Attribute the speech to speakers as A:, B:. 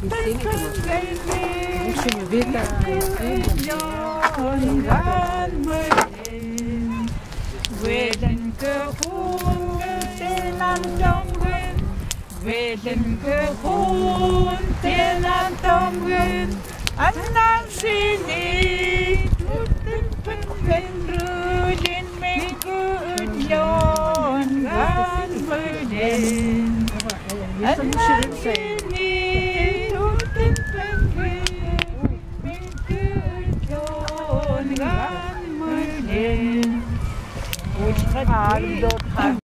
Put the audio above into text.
A: je weten.
B: Weden gehoord in aan tomgen, en dan zie ik en roeien mijn goed loon gaan worden. En dan zie ik mijn goed loon gaan worden. Hoe gaat